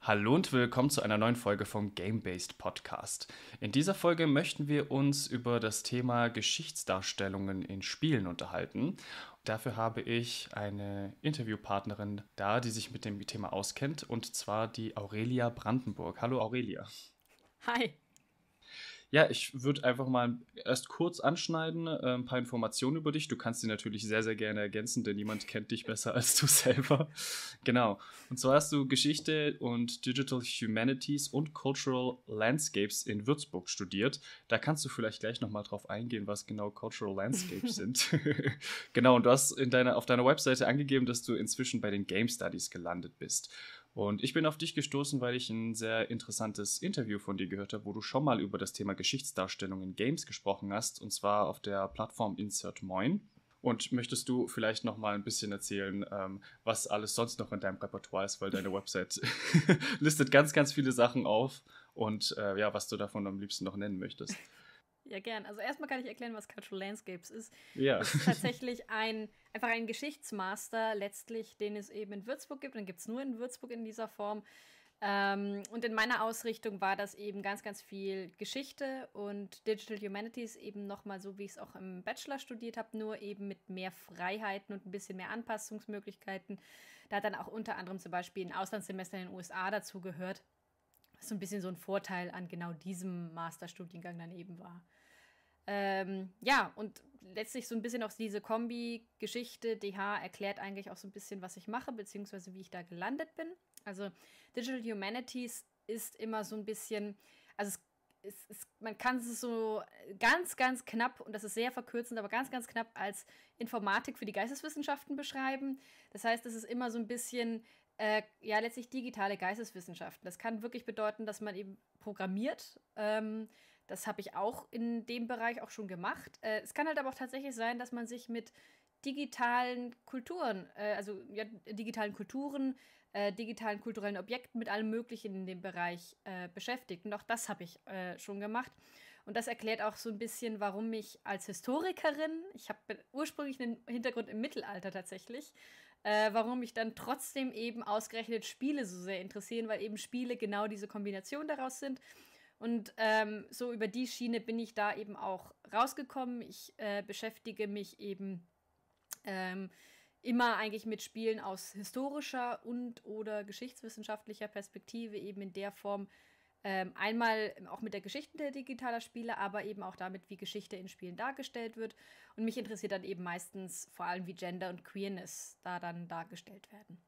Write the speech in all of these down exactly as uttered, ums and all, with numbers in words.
Hallo und willkommen zu einer neuen Folge vom Game-Based Podcast. In dieser Folge möchten wir uns über das Thema Geschichtsdarstellungen in Spielen unterhalten. Dafür habe ich eine Interviewpartnerin da, die sich mit dem Thema auskennt, und zwar die Aurelia Brandenburg. Hallo Aurelia. Hi. Ja, ich würde einfach mal erst kurz anschneiden, äh, ein paar Informationen über dich. Du kannst sie natürlich sehr, sehr gerne ergänzen, denn niemand kennt dich besser als du selber. Genau. Und zwar hast du Geschichte und Digital Humanities und Cultural Landscapes in Würzburg studiert. Da kannst du vielleicht gleich nochmal drauf eingehen, was genau Cultural Landscapes sind. Genau, und du hast in deiner, auf deiner Webseite angegeben, dass du inzwischen bei den Game Studies gelandet bist. Und ich bin auf dich gestoßen, weil ich ein sehr interessantes Interview von dir gehört habe, wo du schon mal über das Thema Geschichtsdarstellung in Games gesprochen hast, und zwar auf der Plattform Insert Moin. Und möchtest du vielleicht noch mal ein bisschen erzählen, ähm, was alles sonst noch in deinem Repertoire ist, weil deine Website listet ganz, ganz viele Sachen auf und äh, ja, was du davon am liebsten noch nennen möchtest. Ja, gern. Also erstmal kann ich erklären, was Cultural Landscapes ist. Ja. Das ist tatsächlich ein, einfach ein Geschichtsmaster letztlich, den es eben in Würzburg gibt. Den gibt es nur in Würzburg in dieser Form. Ähm, und in meiner Ausrichtung war das eben ganz, ganz viel Geschichte und Digital Humanities eben nochmal so, wie ich es auch im Bachelor studiert habe, nur eben mit mehr Freiheiten und ein bisschen mehr Anpassungsmöglichkeiten. Da hat dann auch unter anderem zum Beispiel ein Auslandssemester in den U S A dazu gehört, was so ein bisschen so ein Vorteil an genau diesem Masterstudiengang dann eben war. Ähm, ja, und letztlich so ein bisschen auch diese Kombi-Geschichte. D H erklärt eigentlich auch so ein bisschen, was ich mache, beziehungsweise wie ich da gelandet bin. Also Digital Humanities ist immer so ein bisschen, also es, es, es, man kann es so ganz, ganz knapp, und das ist sehr verkürzend, aber ganz, ganz knapp als Informatik für die Geisteswissenschaften beschreiben. Das heißt, es ist immer so ein bisschen, äh, ja, letztlich digitale Geisteswissenschaften. Das kann wirklich bedeuten, dass man eben programmiert. Ähm, das habe ich auch in dem Bereich auch schon gemacht. Äh, es kann halt aber auch tatsächlich sein, dass man sich mit digitalen Kulturen, äh, also ja, digitalen Kulturen, äh, digitalen kulturellen Objekten, mit allem Möglichen in dem Bereich äh, beschäftigt. Und auch das habe ich äh, schon gemacht. Und das erklärt auch so ein bisschen, warum ich als Historikerin, ich habe ursprünglich einen Hintergrund im Mittelalter tatsächlich, äh, warum mich dann trotzdem eben ausgerechnet Spiele so sehr interessieren, weil eben Spiele genau diese Kombination daraus sind. Und ähm, so über die Schiene bin ich da eben auch rausgekommen. Ich äh, beschäftige mich eben ähm, immer eigentlich mit Spielen aus historischer und oder geschichtswissenschaftlicher Perspektive, eben in der Form, ähm, einmal auch mit der Geschichte der digitaler Spiele, aber eben auch damit, wie Geschichte in Spielen dargestellt wird. Und mich interessiert dann eben meistens vor allem, wie Gender und Queerness da dann dargestellt werden.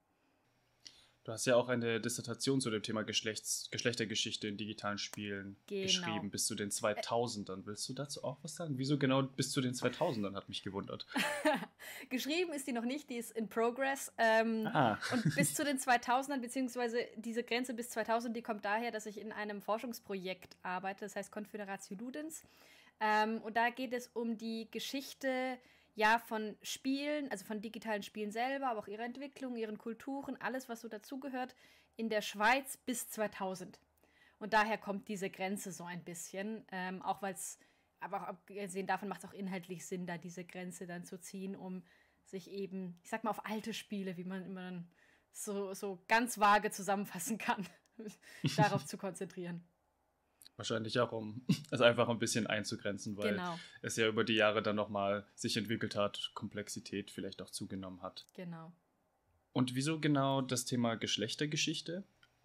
Du hast ja auch eine Dissertation zu dem Thema Geschlechts Geschlechtergeschichte in digitalen Spielen Genau. geschrieben, bis zu den zweitausendern. Willst du dazu auch was sagen? Wieso genau bis zu den zweitausendern, hat mich gewundert. Geschrieben ist die noch nicht, die ist in progress. Ähm, Ah. und bis zu den zweitausendern, beziehungsweise diese Grenze bis zweitausend, die kommt daher, dass ich in einem Forschungsprojekt arbeite, das heißt Confederatio Ludens. Ähm, und da geht es um die Geschichte, ja, von Spielen, also von digitalen Spielen selber, aber auch ihrer Entwicklung, ihren Kulturen, alles, was so dazugehört, in der Schweiz bis zweitausend. Und daher kommt diese Grenze so ein bisschen, ähm, auch weil es, aber auch abgesehen davon macht es auch inhaltlich Sinn, da diese Grenze dann zu ziehen, um sich eben, ich sag mal, auf alte Spiele, wie man immer dann so, so ganz vage zusammenfassen kann, darauf zu konzentrieren. Wahrscheinlich auch, um es einfach ein bisschen einzugrenzen, weil Genau, es ja über die Jahre dann nochmal sich entwickelt hat, Komplexität vielleicht auch zugenommen hat. genau. Und wieso genau das Thema Geschlechtergeschichte?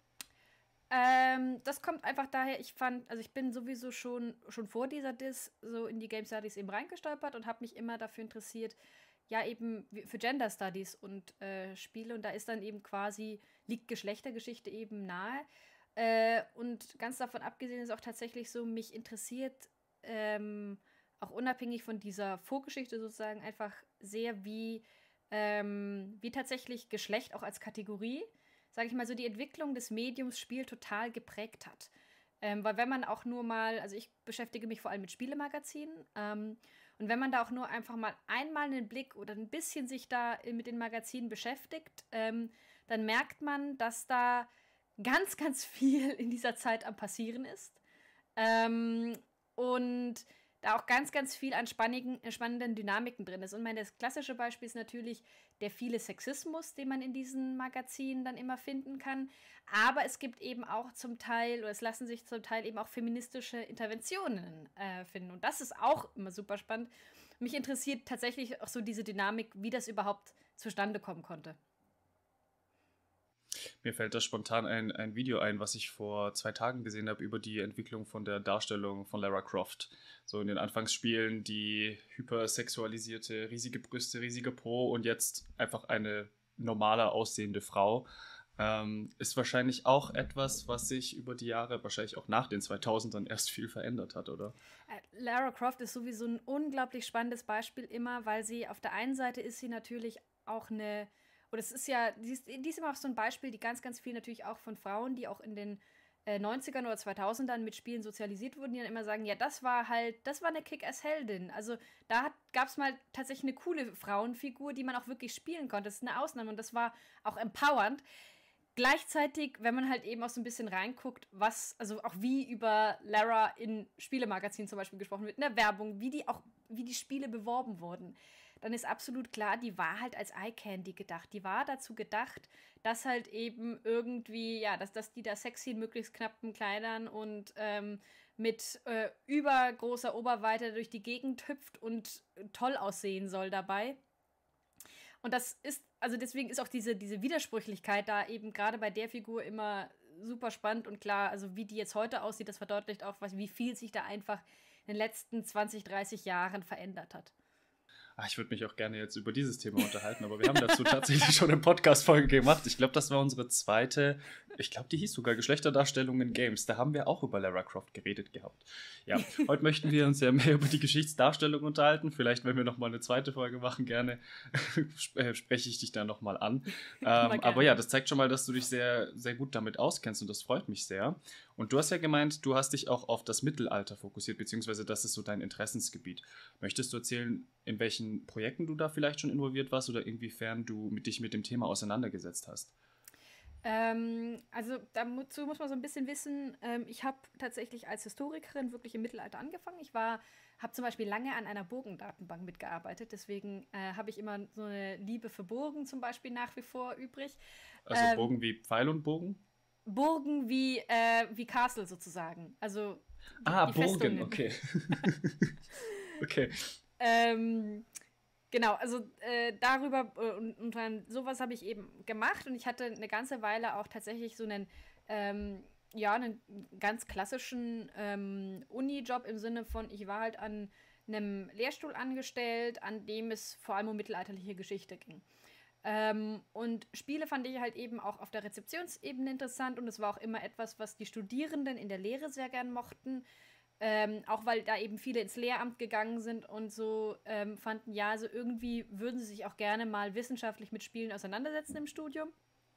Ähm, das kommt einfach daher, ich fand, also ich bin sowieso schon, schon vor dieser Dis so in die Game Studies eben reingestolpert und habe mich immer dafür interessiert, ja eben für Gender Studies und äh, Spiele, und da ist dann eben quasi, liegt Geschlechtergeschichte eben nahe. Äh, und ganz davon abgesehen ist auch tatsächlich so, mich interessiert ähm, auch unabhängig von dieser Vorgeschichte sozusagen einfach sehr, wie, ähm, wie tatsächlich Geschlecht auch als Kategorie, sage ich mal, so die Entwicklung des Mediums Spiel total geprägt hat. Ähm, weil wenn man auch nur mal, also ich beschäftige mich vor allem mit Spielemagazinen, ähm, und wenn man da auch nur einfach mal einmal einen Blick oder ein bisschen sich da mit den Magazinen beschäftigt, ähm, dann merkt man, dass da ganz, ganz viel in dieser Zeit am Passieren ist. Ähm, und da auch ganz, ganz viel an spannigen, äh, spannenden Dynamiken drin ist. Und mein, das klassische Beispiel ist natürlich der viele Sexismus, den man in diesen Magazinen dann immer finden kann. Aber es gibt eben auch zum Teil, oder es lassen sich zum Teil eben auch feministische Interventionen äh, finden. Und das ist auch immer super spannend. Mich interessiert tatsächlich auch so diese Dynamik, wie das überhaupt zustande kommen konnte. Mir fällt da spontan ein, ein Video ein, was ich vor zwei Tagen gesehen habe über die Entwicklung von der Darstellung von Lara Croft. So in den Anfangsspielen die hypersexualisierte, riesige Brüste, riesige Po und jetzt einfach eine normaler aussehende Frau. Ähm, ist wahrscheinlich auch etwas, was sich über die Jahre, wahrscheinlich auch nach den zweitausendern erst viel verändert hat, oder? Äh, Lara Croft ist sowieso ein unglaublich spannendes Beispiel immer, weil sie auf der einen Seite ist sie natürlich auch eine Und es ist ja, die ist, die ist immer auch so ein Beispiel, die ganz, ganz viel natürlich auch von Frauen, die auch in den äh, neunzigern oder zweitausendern mit Spielen sozialisiert wurden, die dann immer sagen, ja, das war halt, das war eine Kick-Ass-Heldin. Also da gab es mal tatsächlich eine coole Frauenfigur, die man auch wirklich spielen konnte. Das ist eine Ausnahme und das war auch empowernd. Gleichzeitig, wenn man halt eben auch so ein bisschen reinguckt, was, also auch wie über Lara in Spielemagazinen zum Beispiel gesprochen wird, in der Werbung, wie die auch, wie die Spiele beworben wurden, dann ist absolut klar, die war halt als Eye-Candy gedacht. Die war dazu gedacht, dass halt eben irgendwie, ja, dass, dass die da sexy in möglichst knappen Kleidern und ähm, mit äh, übergroßer Oberweite durch die Gegend hüpft und toll aussehen soll dabei. Und das ist, also deswegen ist auch diese, diese Widersprüchlichkeit da eben gerade bei der Figur immer super spannend und klar, also wie die jetzt heute aussieht, das verdeutlicht auch, was, wie viel sich da einfach in den letzten zwanzig, dreißig Jahren verändert hat. Ach, ich würde mich auch gerne jetzt über dieses Thema unterhalten, aber wir haben dazu tatsächlich schon eine Podcast-Folge gemacht. Ich glaube, das war unsere zweite, ich glaube, die hieß sogar Geschlechterdarstellung in Games. Da haben wir auch über Lara Croft geredet gehabt. Ja, heute möchten wir uns ja mehr über die Geschichtsdarstellung unterhalten. Vielleicht, wenn wir nochmal eine zweite Folge machen, gerne spreche ich dich da nochmal an. Ähm, aber ja, das zeigt schon mal, dass du dich sehr, sehr gut damit auskennst und das freut mich sehr. Und du hast ja gemeint, du hast dich auch auf das Mittelalter fokussiert, beziehungsweise das ist so dein Interessensgebiet. Möchtest du erzählen, in welchen Projekten du da vielleicht schon involviert warst oder inwiefern du mit dich mit dem Thema auseinandergesetzt hast? Ähm, also dazu muss man so ein bisschen wissen, ähm, ich habe tatsächlich als Historikerin wirklich im Mittelalter angefangen. Ich war, habe zum Beispiel lange an einer Burgendatenbank mitgearbeitet, deswegen äh, habe ich immer so eine Liebe für Burgen zum Beispiel nach wie vor übrig. Also ähm, Burgen wie Pfeil und Bogen? Burgen wie, äh, wie Castle sozusagen. Also die, ah, die Burgen, Festungen. okay. okay. Ähm, genau, also äh, darüber äh, und, und dann sowas habe ich eben gemacht und ich hatte eine ganze Weile auch tatsächlich so einen, ähm, ja, einen ganz klassischen ähm, Uni-Job im Sinne von, ich war halt an einem Lehrstuhl angestellt, an dem es vor allem um mittelalterliche Geschichte ging. Ähm, und Spiele fand ich halt eben auch auf der Rezeptionsebene interessant und es war auch immer etwas, was die Studierenden in der Lehre sehr gern mochten. Ähm, auch weil da eben viele ins Lehramt gegangen sind und so ähm, fanden, ja, also irgendwie würden sie sich auch gerne mal wissenschaftlich mit Spielen auseinandersetzen im Studium.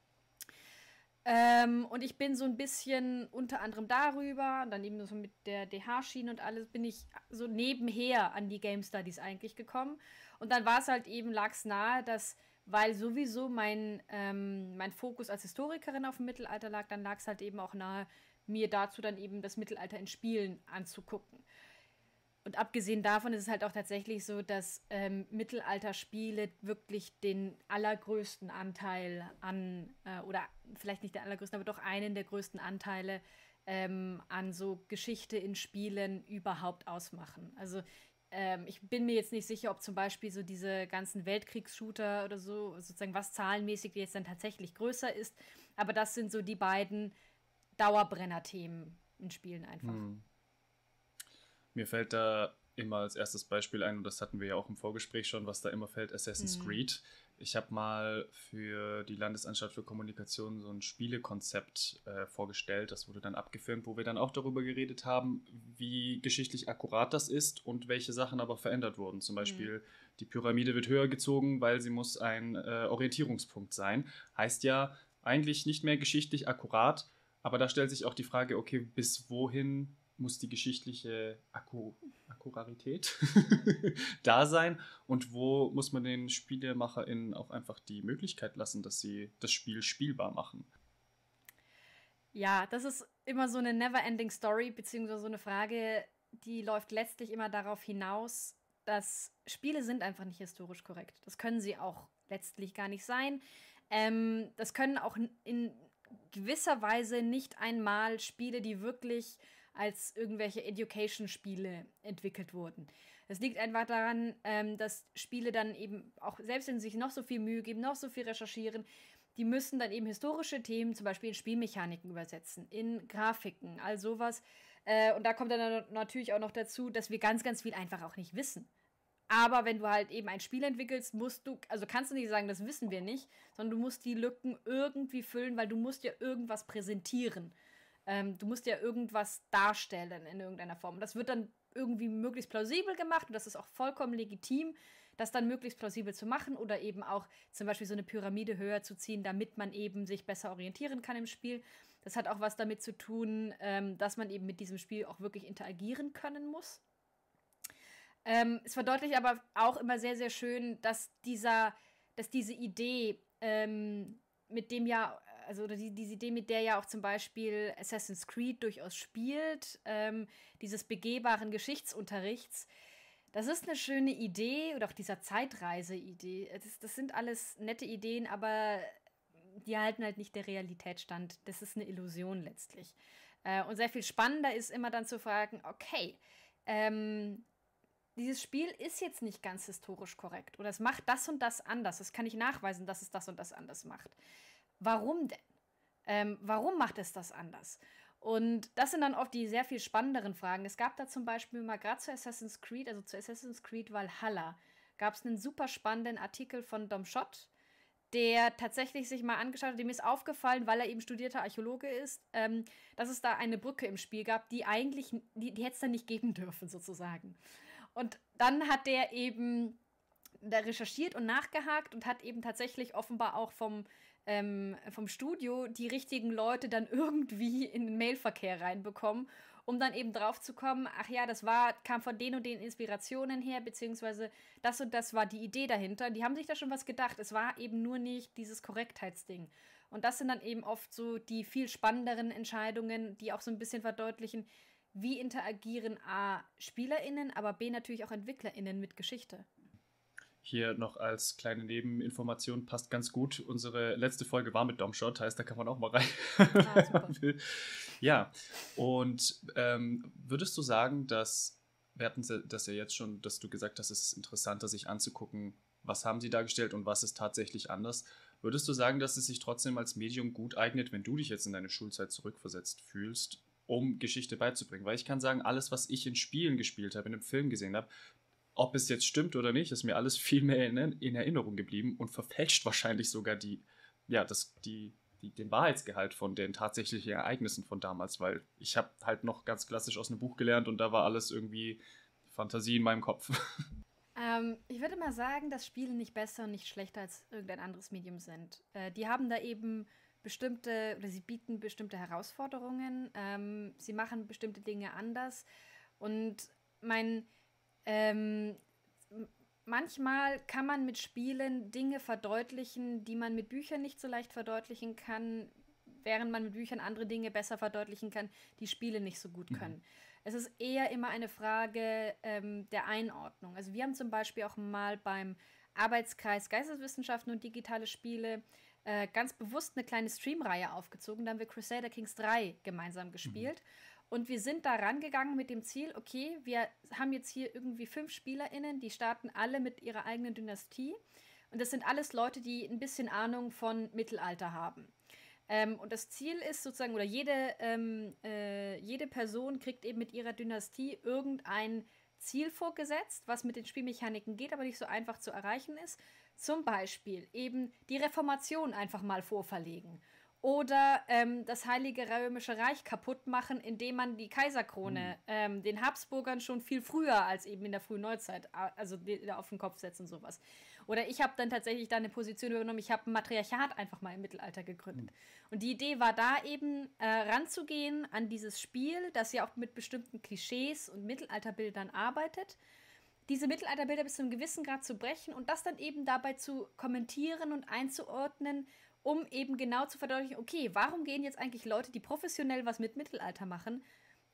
Ähm, und ich bin so ein bisschen unter anderem darüber, dann eben so mit der D H-Schiene und alles, bin ich so nebenher an die Game Studies eigentlich gekommen. Und dann war es halt eben, lag es nahe, dass, weil sowieso mein, ähm, mein Fokus als Historikerin auf dem Mittelalter lag, dann lag es halt eben auch nahe, mir dazu dann eben das Mittelalter in Spielen anzugucken. Und abgesehen davon ist es halt auch tatsächlich so, dass ähm, Mittelalterspiele wirklich den allergrößten Anteil an, äh, oder vielleicht nicht den allergrößten, aber doch einen der größten Anteile ähm, an so Geschichte in Spielen überhaupt ausmachen. Also ähm, ich bin mir jetzt nicht sicher, ob zum Beispiel so diese ganzen Weltkriegs-Shooter oder so, sozusagen was zahlenmäßig jetzt dann tatsächlich größer ist, aber das sind so die beiden Dauerbrenner-Themen in Spielen einfach. Hm. Mir fällt da immer als erstes Beispiel ein, und das hatten wir ja auch im Vorgespräch schon, was da immer fällt, Assassin's hm. Creed. Ich habe mal für die Landesanstalt für Kommunikation so ein Spielekonzept äh, vorgestellt, das wurde dann abgefilmt, wo wir dann auch darüber geredet haben, wie geschichtlich akkurat das ist und welche Sachen aber verändert wurden. Zum Beispiel, hm. die Pyramide wird höher gezogen, weil sie muss ein äh, Orientierungspunkt sein. Heißt ja eigentlich nicht mehr geschichtlich akkurat, aber da stellt sich auch die Frage, okay, bis wohin muss die geschichtliche Akku- Akkurarität da sein und wo muss man den SpielemacherInnen auch einfach die Möglichkeit lassen, dass sie das Spiel spielbar machen? Ja, das ist immer so eine never-ending Story, beziehungsweise so eine Frage, die läuft letztlich immer darauf hinaus, dass Spiele sind einfach nicht historisch korrekt. Das können sie auch letztlich gar nicht sein. Ähm, das können auch in gewisser Weise nicht einmal Spiele, die wirklich als irgendwelche Education-Spiele entwickelt wurden. Es liegt einfach daran, ähm, dass Spiele dann eben, auch selbst wenn sie sich noch so viel Mühe geben, noch so viel recherchieren, die müssen dann eben historische Themen, zum Beispiel in Spielmechaniken übersetzen, in Grafiken, all sowas. Äh, und da kommt dann natürlich auch noch dazu, dass wir ganz, ganz viel einfach auch nicht wissen. Aber wenn du halt eben ein Spiel entwickelst, musst du, also kannst du nicht sagen, das wissen wir nicht, sondern du musst die Lücken irgendwie füllen, weil du musst ja irgendwas präsentieren. Ähm, du musst ja irgendwas darstellen in irgendeiner Form. Und das wird dann irgendwie möglichst plausibel gemacht und das ist auch vollkommen legitim, das dann möglichst plausibel zu machen oder eben auch zum Beispiel so eine Pyramide höher zu ziehen, damit man eben sich besser orientieren kann im Spiel. Das hat auch was damit zu tun, ähm, dass man eben mit diesem Spiel auch wirklich interagieren können muss. Ähm, es verdeutlicht aber auch immer sehr, sehr schön, dass dieser, dass diese Idee, ähm, mit dem ja, also oder die, diese Idee, mit der ja auch zum Beispiel Assassin's Creed durchaus spielt, ähm, dieses begehbaren Geschichtsunterrichts, das ist eine schöne Idee oder auch dieser Zeitreise-Idee. Das, das sind alles nette Ideen, aber die halten halt nicht der Realität stand. Das ist eine Illusion letztlich. Äh, und sehr viel spannender ist immer dann zu fragen, okay, ähm, dieses Spiel ist jetzt nicht ganz historisch korrekt oder es macht das und das anders. Das kann ich nachweisen, dass es das und das anders macht. Warum denn? Ähm, warum macht es das anders? Und das sind dann oft die sehr viel spannenderen Fragen. Es gab da zum Beispiel mal gerade zu Assassin's Creed, also zu Assassin's Creed Valhalla, gab es einen super spannenden Artikel von Dom Schott, der tatsächlich sich mal angeschaut hat, dem ist aufgefallen, weil er eben studierter Archäologe ist, ähm, dass es da eine Brücke im Spiel gab, die eigentlich, die, die hätte es dann nicht geben dürfen, sozusagen. Und dann hat der eben da recherchiert und nachgehakt und hat eben tatsächlich offenbar auch vom, ähm, vom Studio die richtigen Leute dann irgendwie in den Mailverkehr reinbekommen, um dann eben drauf zu kommen, ach ja, das war, kam von den und den Inspirationen her, beziehungsweise das und das war die Idee dahinter. Die haben sich da schon was gedacht. Es war eben nur nicht dieses Korrektheitsding. Und das sind dann eben oft so die viel spannenderen Entscheidungen, die auch so ein bisschen verdeutlichen, wie interagieren A, SpielerInnen, aber B, natürlich auch EntwicklerInnen mit Geschichte. Hier noch als kleine Nebeninformation, passt ganz gut. Unsere letzte Folge war mit Domshot, heißt, da kann man auch mal rein. Ah, super. Ja, und ähm, würdest du sagen, dass, wir hatten das ja jetzt schon, dass du gesagt hast, es ist interessanter, sich anzugucken, was haben sie dargestellt und was ist tatsächlich anders. Würdest du sagen, dass es sich trotzdem als Medium gut eignet, wenn du dich jetzt in deine Schulzeit zurückversetzt fühlst, um Geschichte beizubringen? Weil ich kann sagen, alles, was ich in Spielen gespielt habe, in einem Film gesehen habe, ob es jetzt stimmt oder nicht, ist mir alles viel mehr in, in Erinnerung geblieben und verfälscht wahrscheinlich sogar die, ja, das, die, die, den Wahrheitsgehalt von den tatsächlichen Ereignissen von damals, weil ich habe halt noch ganz klassisch aus einem Buch gelernt und da war alles irgendwie Fantasie in meinem Kopf. Ähm, ich würde mal sagen, dass Spiele nicht besser und nicht schlechter als irgendein anderes Medium sind. Äh, die haben da eben bestimmte, oder sie bieten bestimmte Herausforderungen, ähm, sie machen bestimmte Dinge anders und mein Ähm, manchmal kann man mit Spielen Dinge verdeutlichen, die man mit Büchern nicht so leicht verdeutlichen kann, während man mit Büchern andere Dinge besser verdeutlichen kann, die Spiele nicht so gut können. Mhm. Es ist eher immer eine Frage ähm, der Einordnung. Also wir haben zum Beispiel auch mal beim Arbeitskreis Geisteswissenschaften und digitale Spiele äh, ganz bewusst eine kleine Streamreihe aufgezogen. Da haben wir Crusader Kings drei gemeinsam gespielt. Mhm. Und wir sind da rangegangen mit dem Ziel, okay, wir haben jetzt hier irgendwie fünf SpielerInnen, die starten alle mit ihrer eigenen Dynastie. Und das sind alles Leute, die ein bisschen Ahnung von Mittelalter haben. Ähm, und das Ziel ist sozusagen, oder jede, ähm, äh, jede Person kriegt eben mit ihrer Dynastie irgendein Ziel vorgesetzt, was mit den Spielmechaniken geht, aber nicht so einfach zu erreichen ist. Zum Beispiel eben die Reformation einfach mal vorverlegen. Oder ähm, das Heilige Römische Reich kaputt machen, indem man die Kaiserkrone mhm. ähm, den Habsburgern schon viel früher als eben in der frühen Neuzeit, also auf den Kopf setzen und sowas. Oder ich habe dann tatsächlich da eine Position übernommen, ich habe ein Matriarchat einfach mal im Mittelalter gegründet. Mhm. Und die Idee war da eben, äh, ranzugehen an dieses Spiel, das ja auch mit bestimmten Klischees und Mittelalterbildern arbeitet, diese Mittelalterbilder bis zu einem gewissen Grad zu brechen und das dann eben dabei zu kommentieren und einzuordnen, um eben genau zu verdeutlichen, okay, warum gehen jetzt eigentlich Leute, die professionell was mit Mittelalter machen,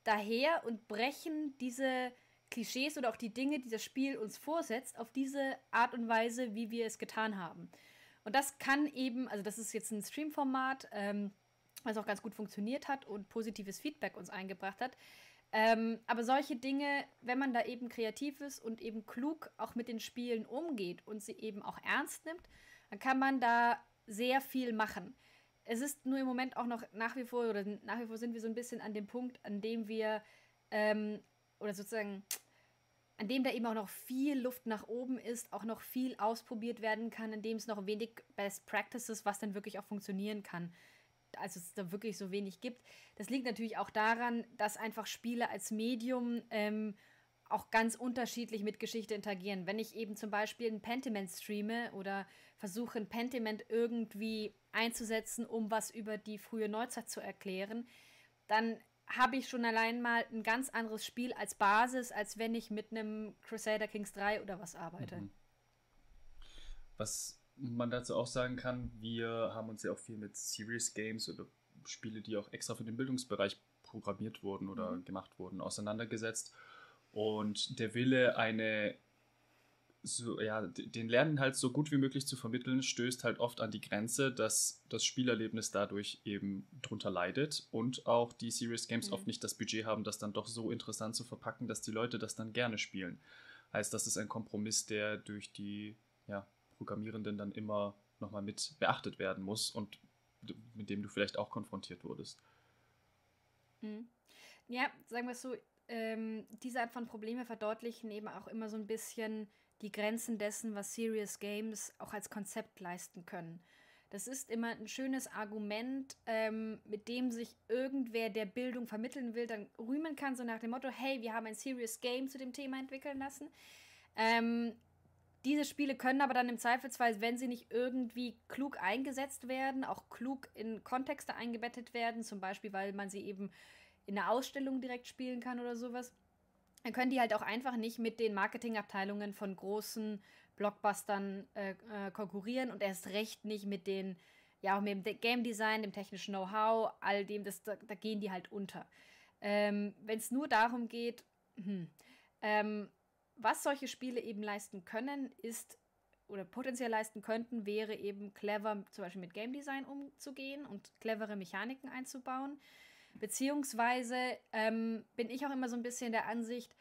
daher und brechen diese Klischees oder auch die Dinge, die das Spiel uns vorsetzt, auf diese Art und Weise, wie wir es getan haben. Und das kann eben, also das ist jetzt ein Stream-Format, ähm, was auch ganz gut funktioniert hat und positives Feedback uns eingebracht hat. Ähm, aber solche Dinge, wenn man da eben kreativ ist und eben klug auch mit den Spielen umgeht und sie eben auch ernst nimmt, dann kann man da sehr viel machen. Es ist nur im Moment auch noch nach wie vor, oder nach wie vor sind wir so ein bisschen an dem Punkt, an dem wir, ähm, oder sozusagen, an dem da eben auch noch viel Luft nach oben ist, auch noch viel ausprobiert werden kann, in dem es noch wenig Best Practices, was dann wirklich auch funktionieren kann, also es da wirklich so wenig gibt. Das liegt natürlich auch daran, dass einfach Spiele als Medium ähm, auch ganz unterschiedlich mit Geschichte interagieren. Wenn ich eben zum Beispiel ein Pentiment streame oder versuche, ein Pentiment irgendwie einzusetzen, um was über die frühe Neuzeit zu erklären, dann habe ich schon allein mal ein ganz anderes Spiel als Basis, als wenn ich mit einem Crusader Kings drei oder was arbeite. Mhm. Was man dazu auch sagen kann, wir haben uns ja auch viel mit Serious Games oder Spiele, die auch extra für den Bildungsbereich programmiert wurden oder mhm. gemacht wurden, auseinandergesetzt. Und der Wille, eine so, ja, den Lerninhalt so gut wie möglich zu vermitteln, stößt halt oft an die Grenze, dass das Spielerlebnis dadurch eben drunter leidet und auch die Serious Games mhm. oft nicht das Budget haben, das dann doch so interessant zu verpacken, dass die Leute das dann gerne spielen. Heißt, das ist ein Kompromiss, der durch die ja, Programmierenden dann immer nochmal mit beachtet werden muss und mit dem du vielleicht auch konfrontiert wurdest. Mhm. Ja, sagen wir es so, ähm, diese Art von Probleme verdeutlichen eben auch immer so ein bisschen die Grenzen dessen, was Serious Games auch als Konzept leisten können. Das ist immer ein schönes Argument, ähm, mit dem sich irgendwer, der Bildung vermitteln will, dann rühmen kann, so nach dem Motto, hey, wir haben ein Serious Game zu dem Thema entwickeln lassen. Ähm, diese Spiele können aber dann im Zweifelsfall, wenn sie nicht irgendwie klug eingesetzt werden, auch klug in Kontexte eingebettet werden, zum Beispiel, weil man sie eben in einer Ausstellung direkt spielen kann oder sowas, dann können die halt auch einfach nicht mit den Marketingabteilungen von großen Blockbustern äh, äh, konkurrieren und erst recht nicht mit den, ja, auch mit dem Game Design, dem technischen Know-how, all dem, das, da, da gehen die halt unter. Ähm, wenn es nur darum geht, hm, ähm, was solche Spiele eben leisten können, ist, oder potenziell leisten könnten, wäre eben clever, zum Beispiel mit Game Design umzugehen und clevere Mechaniken einzubauen. Beziehungsweise ähm, bin ich auch immer so ein bisschen der Ansicht,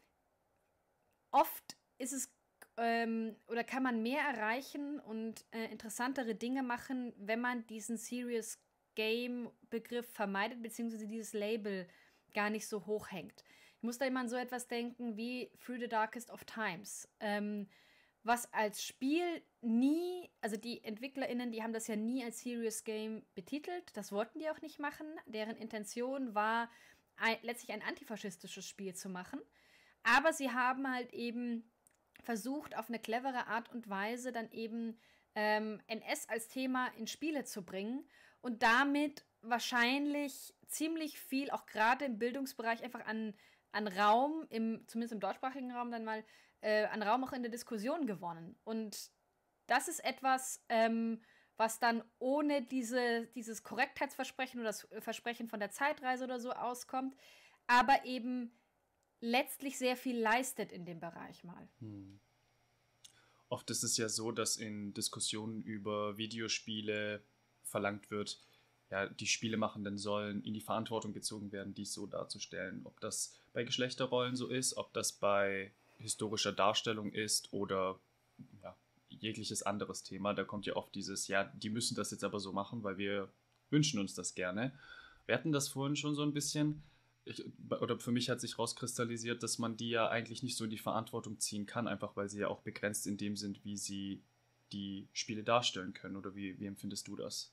oft ist es ähm, oder kann man mehr erreichen und äh, interessantere Dinge machen, wenn man diesen Serious Game Begriff vermeidet, beziehungsweise dieses Label gar nicht so hoch hängt. Ich muss da immer an so etwas denken wie Through the Darkest of Times. Ähm, was als Spiel nie, also die EntwicklerInnen, die haben das ja nie als Serious Game betitelt, das wollten die auch nicht machen. Deren Intention war, ein, letztlich ein antifaschistisches Spiel zu machen. Aber sie haben halt eben versucht, auf eine clevere Art und Weise dann eben ähm, N S als Thema in Spiele zu bringen und damit wahrscheinlich ziemlich viel, auch gerade im Bildungsbereich, einfach an, an Raum, im, zumindest im deutschsprachigen Raum dann mal, äh, an Raum auch in der Diskussion gewonnen. Und das ist etwas, ähm, was dann ohne diese, dieses Korrektheitsversprechen oder das Versprechen von der Zeitreise oder so auskommt, aber eben letztlich sehr viel leistet in dem Bereich mal. Hm. Oft ist es ja so, dass in Diskussionen über Videospiele verlangt wird, ja, die Spielemachenden sollen in die Verantwortung gezogen werden, dies so darzustellen. Ob das bei Geschlechterrollen so ist, ob das bei historischer Darstellung ist oder ja, jegliches anderes Thema. Da kommt ja oft dieses, ja, die müssen das jetzt aber so machen, weil wir wünschen uns das gerne. Wir hatten das vorhin schon so ein bisschen, ich, oder für mich hat sich rauskristallisiert, dass man die ja eigentlich nicht so in die Verantwortung ziehen kann, einfach weil sie ja auch begrenzt in dem sind, wie sie die Spiele darstellen können. Oder wie, wie empfindest du das?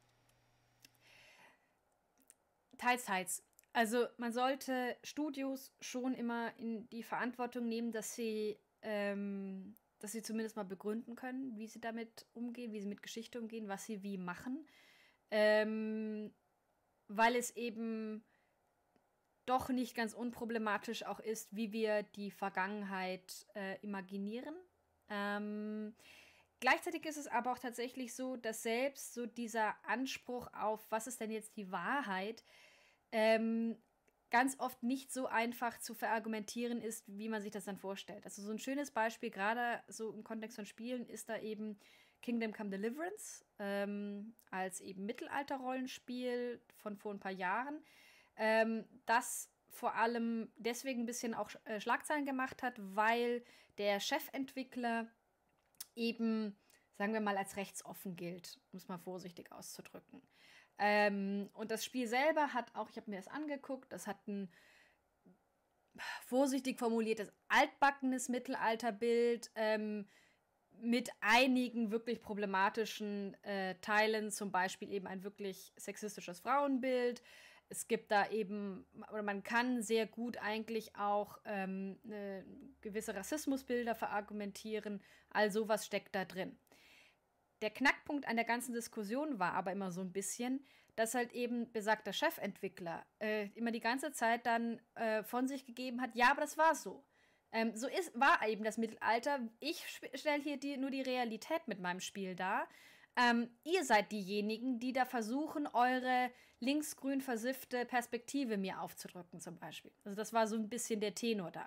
Teils, teils. Also man sollte Studios schon immer in die Verantwortung nehmen, dass sie, ähm, dass sie zumindest mal begründen können, wie sie damit umgehen, wie sie mit Geschichte umgehen, was sie wie machen. Ähm, weil es eben doch nicht ganz unproblematisch auch ist, wie wir die Vergangenheit äh, imaginieren. Ähm, gleichzeitig ist es aber auch tatsächlich so, dass selbst so dieser Anspruch auf, was ist denn jetzt die Wahrheit, ähm, ganz oft nicht so einfach zu verargumentieren ist, wie man sich das dann vorstellt. Also so ein schönes Beispiel, gerade so im Kontext von Spielen, ist da eben Kingdom Come Deliverance, ähm, als eben Mittelalter-Rollenspiel von vor ein paar Jahren, ähm, das vor allem deswegen ein bisschen auch äh, Schlagzeilen gemacht hat, weil der Chefentwickler eben, sagen wir mal, als rechtsoffen gilt, um es mal vorsichtig auszudrücken. Ähm, und das Spiel selber hat auch, ich habe mir das angeguckt, das hat ein vorsichtig formuliertes, altbackenes Mittelalterbild, ähm, mit einigen wirklich problematischen äh, Teilen, zum Beispiel eben ein wirklich sexistisches Frauenbild. Es gibt da eben, oder man kann sehr gut eigentlich auch ähm, ne, gewisse Rassismusbilder verargumentieren. All sowas steckt da drin. Der Knackpunkt an der ganzen Diskussion war aber immer so ein bisschen, dass halt eben besagter Chefentwickler äh, immer die ganze Zeit dann äh, von sich gegeben hat, ja, aber das war so. Ähm, so ist, war eben das Mittelalter. Ich stelle hier die, nur die Realität mit meinem Spiel dar. Ähm, ihr seid diejenigen, die da versuchen, eure linksgrün versiffte Perspektive mir aufzudrücken, zum Beispiel. Also das war so ein bisschen der Tenor da.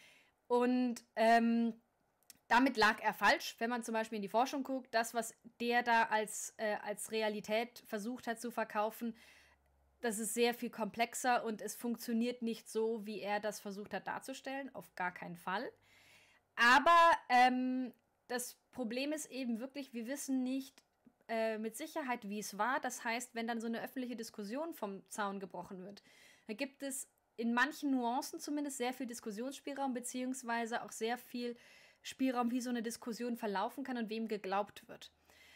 Und ähm, damit lag er falsch, wenn man zum Beispiel in die Forschung guckt. Das, was der da als, äh, als Realität versucht hat zu verkaufen, das ist sehr viel komplexer und es funktioniert nicht so, wie er das versucht hat darzustellen. Auf gar keinen Fall. Aber ähm, das Problem ist eben wirklich, wir wissen nicht äh, mit Sicherheit, wie es war. Das heißt, wenn dann so eine öffentliche Diskussion vom Zaun gebrochen wird, dann gibt es in manchen Nuancen zumindest sehr viel Diskussionsspielraum, beziehungsweise auch sehr viel Spielraum, wie so eine Diskussion verlaufen kann und wem geglaubt wird.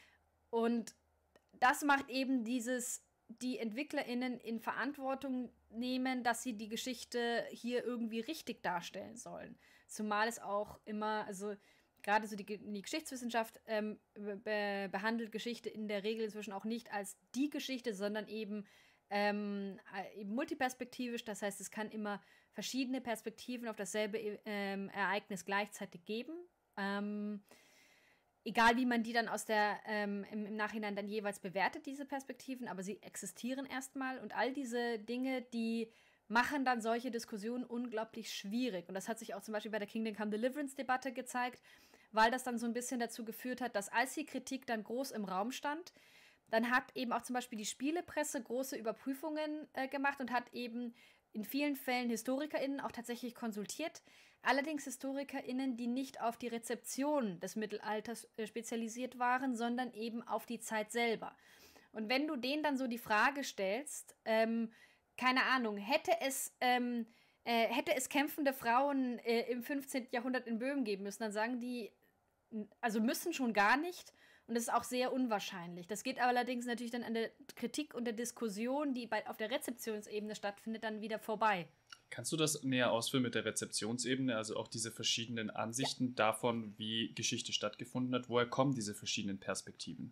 Und das macht eben dieses, die EntwicklerInnen in Verantwortung nehmen, dass sie die Geschichte hier irgendwie richtig darstellen sollen. Zumal es auch immer, also gerade so die, die Geschichtswissenschaft ähm, be behandelt Geschichte in der Regel inzwischen auch nicht als die Geschichte, sondern eben, ähm, eben multiperspektivisch. Das heißt, es kann immer verschiedene Perspektiven auf dasselbe ähm, Ereignis gleichzeitig geben. Ähm, egal wie man die dann aus der ähm, im, im Nachhinein dann jeweils bewertet, diese Perspektiven, aber sie existieren erstmal und all diese Dinge, die machen dann solche Diskussionen unglaublich schwierig. Und das hat sich auch zum Beispiel bei der Kingdom Come Deliverance-Debatte gezeigt, weil das dann so ein bisschen dazu geführt hat, dass als die Kritik dann groß im Raum stand, dann hat eben auch zum Beispiel die Spielepresse große Überprüfungen äh, gemacht und hat eben in vielen Fällen HistorikerInnen auch tatsächlich konsultiert. Allerdings HistorikerInnen, die nicht auf die Rezeption des Mittelalters äh, spezialisiert waren, sondern eben auf die Zeit selber. Und wenn du denen dann so die Frage stellst, ähm, keine Ahnung, hätte es, ähm, äh, hätte es kämpfende Frauen äh, im fünfzehnten Jahrhundert in Böhmen geben müssen, dann sagen die, also müssen schon gar nicht. Und das ist auch sehr unwahrscheinlich. Das geht allerdings natürlich dann an der Kritik und der Diskussion, die bei, auf der Rezeptionsebene stattfindet, dann wieder vorbei. Kannst du das näher ausführen mit der Rezeptionsebene, also auch diese verschiedenen Ansichten ja. davon, wie Geschichte stattgefunden hat? Woher kommen diese verschiedenen Perspektiven?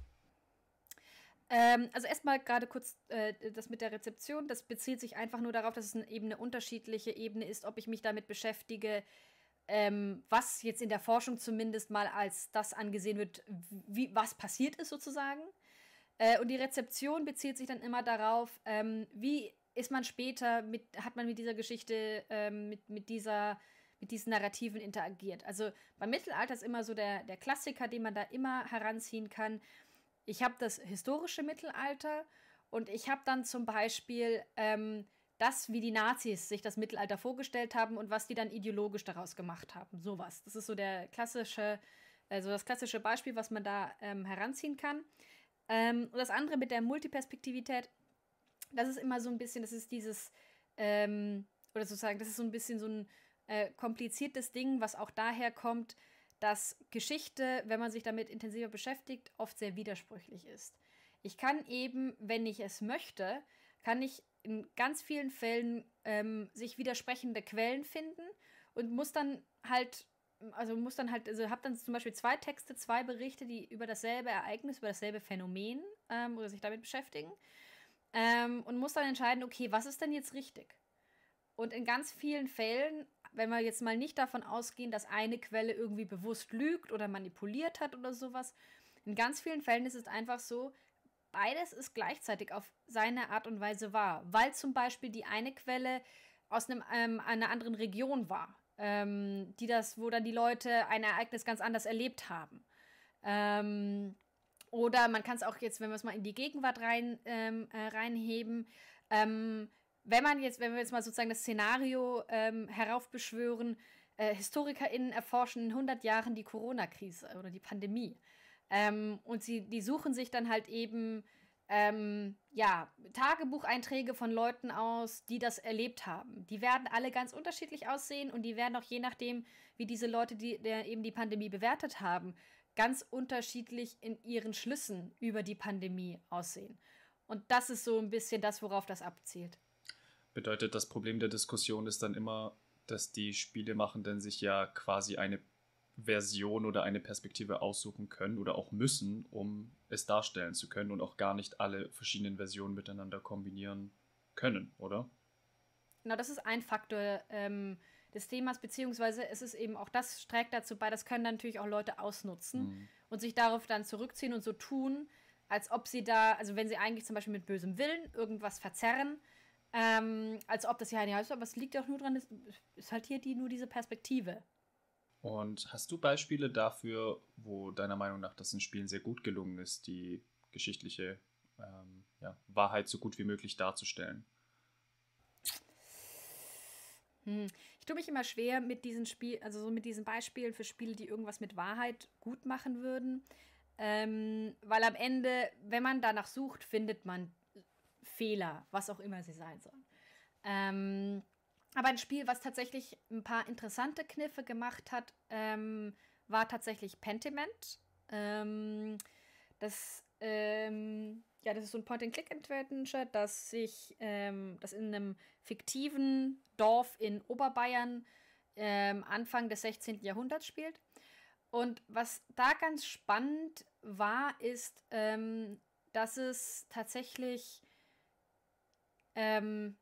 Ähm, also erstmal gerade kurz äh, das mit der Rezeption. Das bezieht sich einfach nur darauf, dass es eine, eben eine unterschiedliche Ebene ist, ob ich mich damit beschäftige, Ähm, was jetzt in der Forschung zumindest mal als das angesehen wird, wie, was passiert ist sozusagen. Äh, und die Rezeption bezieht sich dann immer darauf, ähm, wie ist man später, mit, hat man mit dieser Geschichte, ähm, mit, mit, dieser, mit diesen Narrativen interagiert. Also beim Mittelalter ist immer so der, der Klassiker, den man da immer heranziehen kann. Ich habe das historische Mittelalter und ich habe dann zum Beispiel ähm, das, wie die Nazis sich das Mittelalter vorgestellt haben und was die dann ideologisch daraus gemacht haben. Sowas. Das ist so der klassische, also das klassische Beispiel, was man da ähm, heranziehen kann. Ähm, und das andere mit der Multiperspektivität, das ist immer so ein bisschen, das ist dieses, ähm, oder sozusagen, das ist so ein bisschen so ein äh, kompliziertes Ding, was auch daher kommt, dass Geschichte, wenn man sich damit intensiver beschäftigt, oft sehr widersprüchlich ist. Ich kann eben, wenn ich es möchte, kann ich in ganz vielen Fällen ähm, sich widersprechende Quellen finden und muss dann halt, also muss dann halt, also habe dann zum Beispiel zwei Texte, zwei Berichte, die über dasselbe Ereignis, über dasselbe Phänomen ähm, oder sich damit beschäftigen ähm, und muss dann entscheiden, okay, was ist denn jetzt richtig? Und in ganz vielen Fällen, wenn wir jetzt mal nicht davon ausgehen, dass eine Quelle irgendwie bewusst lügt oder manipuliert hat oder sowas, in ganz vielen Fällen ist es einfach so, beides ist gleichzeitig auf seine Art und Weise wahr, weil zum Beispiel die eine Quelle aus einem, ähm, einer anderen Region war, ähm, die das, wo dann die Leute ein Ereignis ganz anders erlebt haben. Ähm, oder man kann es auch jetzt, wenn wir es mal in die Gegenwart rein, ähm, äh, reinheben, ähm, wenn man jetzt, wenn wir jetzt mal sozusagen das Szenario ähm, heraufbeschwören, äh, HistorikerInnen erforschen in hundert Jahren die Corona-Krise oder die Pandemie. Ähm, und sie, die suchen sich dann halt eben ähm, ja, Tagebucheinträge von Leuten aus, die das erlebt haben. Die werden alle ganz unterschiedlich aussehen und die werden auch je nachdem, wie diese Leute, die der eben die Pandemie bewertet haben, ganz unterschiedlich in ihren Schlüssen über die Pandemie aussehen. Und das ist so ein bisschen das, worauf das abzielt. Bedeutet, das Problem der Diskussion ist dann immer, dass die Spielemachenden sich ja quasi eine Version oder eine Perspektive aussuchen können oder auch müssen, um es darstellen zu können und auch gar nicht alle verschiedenen Versionen miteinander kombinieren können, oder? Genau, das ist ein Faktor ähm, des Themas, beziehungsweise es ist eben auch das trägt dazu bei, das können dann natürlich auch Leute ausnutzen Mhm. und sich darauf dann zurückziehen und so tun, als ob sie da, also wenn sie eigentlich zum Beispiel mit bösem Willen irgendwas verzerren, ähm, als ob das ja nicht heißt, aber es liegt auch nur dran, ist, ist halt hier die, nur diese Perspektive. Und hast du Beispiele dafür, wo deiner Meinung nach das in Spielen sehr gut gelungen ist, die geschichtliche ähm, ja, Wahrheit so gut wie möglich darzustellen? Hm. Ich tue mich immer schwer mit diesen Spiel, also so mit diesen Beispielen für Spiele, die irgendwas mit Wahrheit gut machen würden. Ähm, weil am Ende, wenn man danach sucht, findet man Fehler, was auch immer sie sein sollen. Ähm, aber ein Spiel, was tatsächlich ein paar interessante Kniffe gemacht hat, ähm, war tatsächlich Pentiment. Ähm, das, ähm, ja, das ist so ein Point-and-Click-Adventure, das sich, ähm, das in einem fiktiven Dorf in Oberbayern ähm, Anfang des sechzehnten. Jahrhunderts spielt. Und was da ganz spannend war, ist, ähm, dass es tatsächlich, ähm,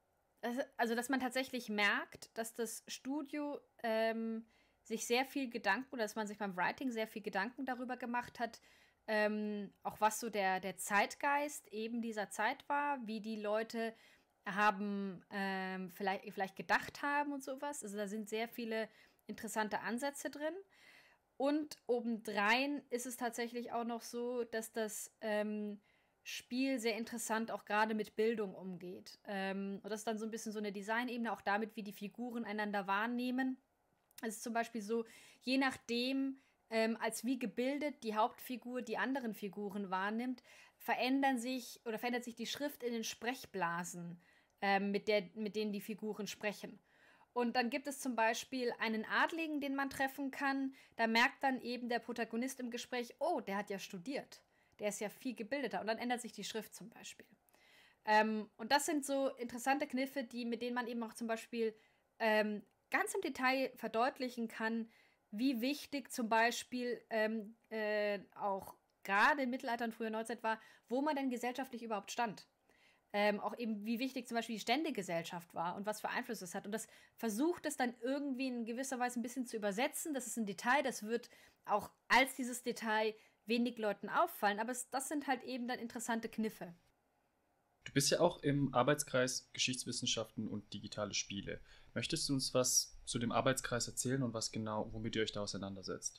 also dass man tatsächlich merkt, dass das Studio ähm, sich sehr viel Gedanken, oder dass man sich beim Writing sehr viel Gedanken darüber gemacht hat, ähm, auch was so der, der Zeitgeist eben dieser Zeit war, wie die Leute haben ähm, vielleicht, vielleicht gedacht haben und sowas. Also da sind sehr viele interessante Ansätze drin. Und obendrein ist es tatsächlich auch noch so, dass das ähm, Spiel sehr interessant auch gerade mit Bildung umgeht. Ähm, und das ist dann so ein bisschen so eine Designebene, auch damit, wie die Figuren einander wahrnehmen. Es ist zum Beispiel so, je nachdem, ähm, als wie gebildet die Hauptfigur die anderen Figuren wahrnimmt, verändern sich oder verändert sich die Schrift in den Sprechblasen, ähm, mit, der, mit denen die Figuren sprechen. Und dann gibt es zum Beispiel einen Adligen, den man treffen kann. Da merkt dann eben der Protagonist im Gespräch, oh, der hat ja studiert. Der ist ja viel gebildeter. Und dann ändert sich die Schrift zum Beispiel. Ähm, und das sind so interessante Kniffe, die, mit denen man eben auch zum Beispiel ähm, ganz im Detail verdeutlichen kann, wie wichtig zum Beispiel ähm, äh, auch gerade im Mittelalter und früher Neuzeit war, wo man denn gesellschaftlich überhaupt stand. Ähm, auch eben, wie wichtig zum Beispiel die Ständegesellschaft war und was für Einfluss es hat. Und das versucht es dann irgendwie in gewisser Weise ein bisschen zu übersetzen. Das ist ein Detail, das wird auch als dieses Detail wenig Leuten auffallen, aber es, das sind halt eben dann interessante Kniffe. Du bist ja auch im Arbeitskreis Geschichtswissenschaften und digitale Spiele. Möchtest du uns was zu dem Arbeitskreis erzählen und was genau, womit ihr euch da auseinandersetzt?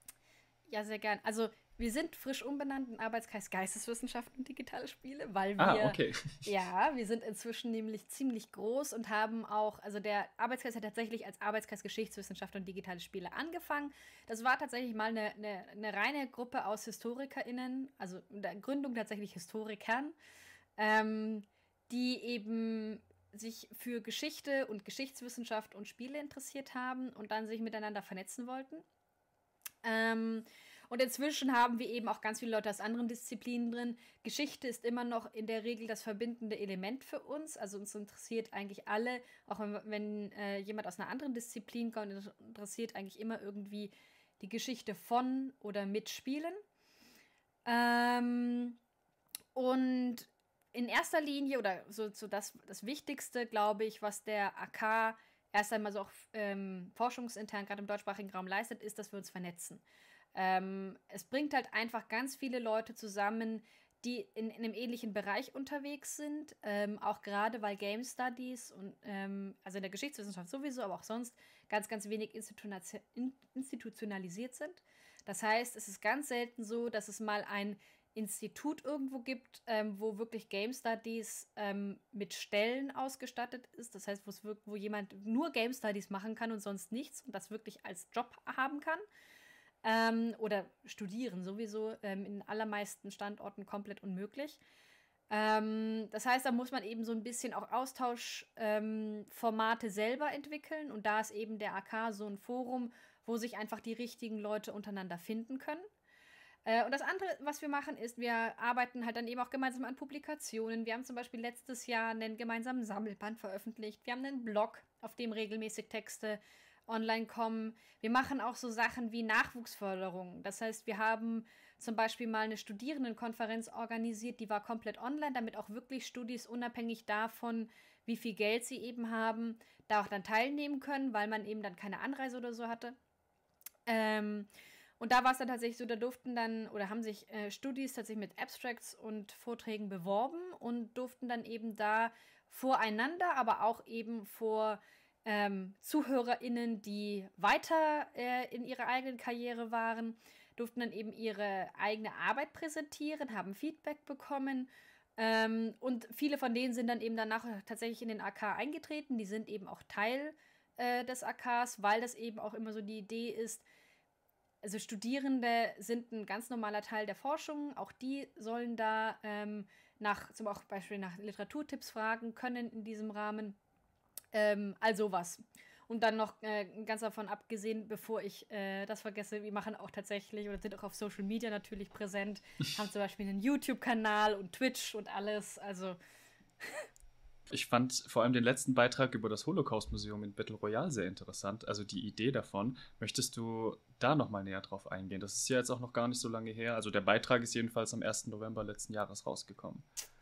Ja, sehr gern. Also wir sind frisch umbenannt in Arbeitskreis Geisteswissenschaften und digitale Spiele, weil Ah, wir, okay. ja, wir sind inzwischen nämlich ziemlich groß und haben auch, also der Arbeitskreis hat tatsächlich als Arbeitskreis Geschichtswissenschaft und digitale Spiele angefangen. Das war tatsächlich mal eine, eine, eine reine Gruppe aus HistorikerInnen, also in der Gründung tatsächlich Historikern, ähm, die eben sich für Geschichte und Geschichtswissenschaft und Spiele interessiert haben und dann sich miteinander vernetzen wollten. Ähm, und inzwischen haben wir eben auch ganz viele Leute aus anderen Disziplinen drin. Geschichte ist immer noch in der Regel das verbindende Element für uns. Also uns interessiert eigentlich alle, auch wenn, wenn äh, jemand aus einer anderen Disziplin kommt, interessiert eigentlich immer irgendwie die Geschichte von oder mit Spielen. Ähm, und in erster Linie, oder so, so das, das Wichtigste, glaube ich, was der A K erst einmal so auch ähm, forschungsintern, gerade im deutschsprachigen Raum leistet, ist, dass wir uns vernetzen. Ähm, es bringt halt einfach ganz viele Leute zusammen, die in, in einem ähnlichen Bereich unterwegs sind, ähm, auch gerade weil Game Studies und ähm, also in der Geschichtswissenschaft sowieso, aber auch sonst ganz, ganz wenig institutionalisi- in- institutionalisiert sind. Das heißt, es ist ganz selten so, dass es mal ein Institut irgendwo gibt, ähm, wo wirklich Game Studies ähm, mit Stellen ausgestattet ist. Das heißt, wo es wirk- wo jemand nur Game Studies machen kann und sonst nichts und das wirklich als Job haben kann. Ähm, oder studieren sowieso, ähm, in allermeisten Standorten komplett unmöglich. Ähm, das heißt, da muss man eben so ein bisschen auch Austauschformate ähm, selber entwickeln und da ist eben der A K so ein Forum, wo sich einfach die richtigen Leute untereinander finden können. Äh, und das andere, was wir machen, ist, wir arbeiten halt dann eben auch gemeinsam an Publikationen. Wir haben zum Beispiel letztes Jahr einen gemeinsamen Sammelband veröffentlicht. Wir haben einen Blog, auf dem regelmäßig Texte online kommen. Wir machen auch so Sachen wie Nachwuchsförderung. Das heißt, wir haben zum Beispiel mal eine Studierendenkonferenz organisiert, die war komplett online, damit auch wirklich Studis unabhängig davon, wie viel Geld sie eben haben, da auch dann teilnehmen können, weil man eben dann keine Anreise oder so hatte. Ähm, und da war es dann tatsächlich so, da durften dann oder haben sich äh, Studis tatsächlich mit Abstracts und Vorträgen beworben und durften dann eben da voreinander, aber auch eben vor ähm, ZuhörerInnen, die weiter äh, in ihrer eigenen Karriere waren, durften dann eben ihre eigene Arbeit präsentieren, haben Feedback bekommen. Ähm, und viele von denen sind dann eben danach tatsächlich in den A K eingetreten. Die sind eben auch Teil äh, des A Ks, weil das eben auch immer so die Idee ist, also Studierende sind ein ganz normaler Teil der Forschung. Auch die sollen da ähm, nach, zum Beispiel nach Literaturtipps fragen können in diesem Rahmen. Ähm, all sowas. Und dann noch äh, ganz davon abgesehen, bevor ich äh, das vergesse, wir machen auch tatsächlich oder sind auch auf Social Media natürlich präsent, haben zum Beispiel einen YouTube-Kanal und Twitch und alles. Also Ich fand vor allem den letzten Beitrag über das Holocaust-Museum in Battle Royale sehr interessant. Also die Idee davon. Möchtest du da nochmal näher drauf eingehen? Das ist ja jetzt auch noch gar nicht so lange her. Also der Beitrag ist jedenfalls am ersten November letzten Jahres rausgekommen.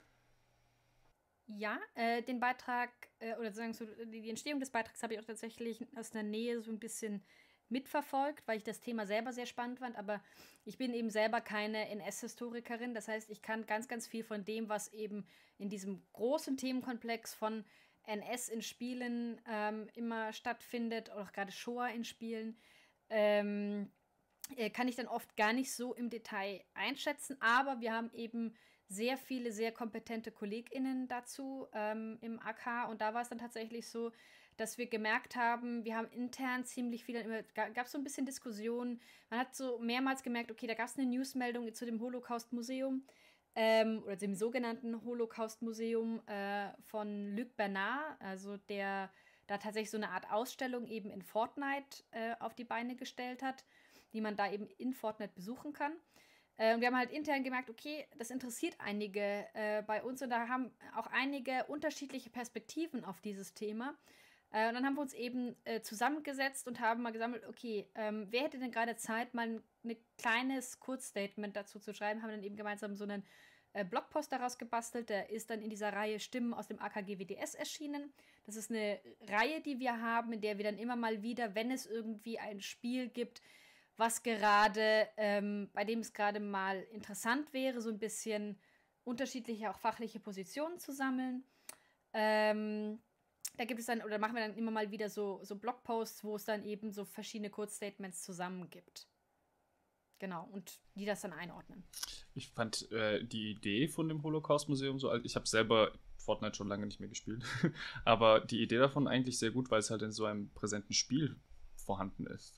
ja, äh, den Beitrag äh, oder sagen so, die, die Entstehung des Beitrags habe ich auch tatsächlich aus der Nähe so ein bisschen mitverfolgt, weil ich das Thema selber sehr spannend fand. Aber ich bin eben selber keine N S-Historikerin. Das heißt, ich kann ganz, ganz viel von dem, was eben in diesem großen Themenkomplex von N S in Spielen ähm, immer stattfindet, oder auch gerade Shoah in Spielen, ähm, äh, kann ich dann oft gar nicht so im Detail einschätzen. Aber wir haben eben sehr viele, sehr kompetente KollegInnen dazu ähm, im A K. Und da war es dann tatsächlich so, dass wir gemerkt haben, wir haben intern ziemlich viel, gab es so ein bisschen Diskussionen. Man hat so mehrmals gemerkt, okay, da gab es eine Newsmeldung zu dem Holocaust-Museum ähm, oder dem sogenannten Holocaust-Museum äh, von Luc Bernard, also der da tatsächlich so eine Art Ausstellung eben in Fortnite äh, auf die Beine gestellt hat, die man da eben in Fortnite besuchen kann. Äh, und wir haben halt intern gemerkt, okay, das interessiert einige äh, bei uns und da haben auch einige unterschiedliche Perspektiven auf dieses Thema. Äh, und dann haben wir uns eben äh, zusammengesetzt und haben mal gesammelt, okay, ähm, wer hätte denn gerade Zeit, mal ein, ein kleines Kurzstatement dazu zu schreiben, haben dann eben gemeinsam so einen äh, Blogpost daraus gebastelt, der ist dann in dieser Reihe Stimmen aus dem A K G W D S erschienen. Das ist eine Reihe, die wir haben, in der wir dann immer mal wieder, wenn es irgendwie ein Spiel gibt, was gerade, ähm, bei dem es gerade mal interessant wäre, so ein bisschen unterschiedliche, auch fachliche Positionen zu sammeln. Ähm, da gibt es dann, oder machen wir dann immer mal wieder so, so Blogposts, wo es dann eben so verschiedene Kurzstatements zusammen gibt. Genau, und die das dann einordnen. Ich fand äh, die Idee von dem Holocaust-Museum so, also ich habe selber Fortnite schon lange nicht mehr gespielt, aber die Idee davon eigentlich sehr gut, weil es halt in so einem präsenten Spiel vorhanden ist.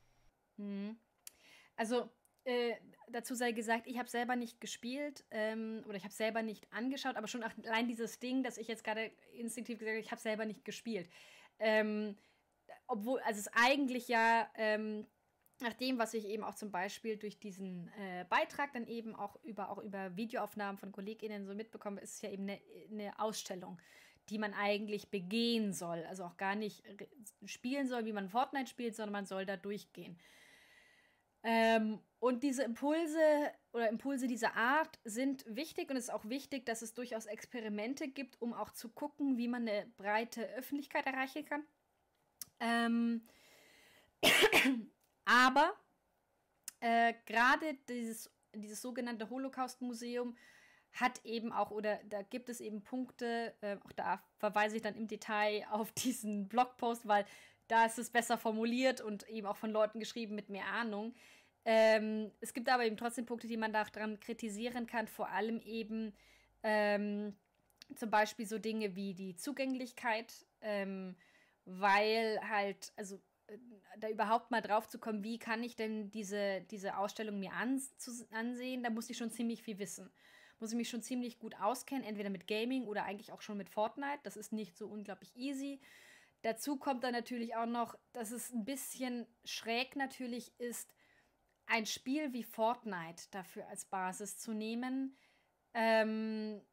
Mhm. Also, äh, dazu sei gesagt, ich habe selber nicht gespielt ähm, oder ich habe selber nicht angeschaut, aber schon allein dieses Ding, dass ich jetzt gerade instinktiv gesagt habe, ich habe selber nicht gespielt. Ähm, obwohl, also es eigentlich ja, ähm, nach dem, was ich eben auch zum Beispiel durch diesen äh, Beitrag dann eben auch über, auch über Videoaufnahmen von KollegInnen so mitbekomme, ist es ja eben eine, eine Ausstellung, die man eigentlich begehen soll. Also auch gar nicht spielen soll, wie man Fortnite spielt, sondern man soll da durchgehen. Ähm, und diese Impulse oder Impulse dieser Art sind wichtig und es ist auch wichtig, dass es durchaus Experimente gibt, um auch zu gucken, wie man eine breite Öffentlichkeit erreichen kann. Ähm, aber äh, gerade dieses, dieses sogenannte Holocaust-Museum hat eben auch, oder da gibt es eben Punkte, äh, auch da verweise ich dann im Detail auf diesen Blogpost, weil da ist es besser formuliert und eben auch von Leuten geschrieben mit mehr Ahnung. Ähm, es gibt aber eben trotzdem Punkte, die man daran kritisieren kann, vor allem eben ähm, zum Beispiel so Dinge wie die Zugänglichkeit, ähm, weil halt, also äh, da überhaupt mal drauf zu kommen, wie kann ich denn diese, diese Ausstellung mir ans zu, ansehen, da muss ich schon ziemlich viel wissen. Muss ich mich schon ziemlich gut auskennen, entweder mit Gaming oder eigentlich auch schon mit Fortnite. Das ist nicht so unglaublich easy. Dazu kommt dann natürlich auch noch, dass es ein bisschen schräg natürlich ist, ein Spiel wie Fortnite dafür als Basis zu nehmen. Ähm,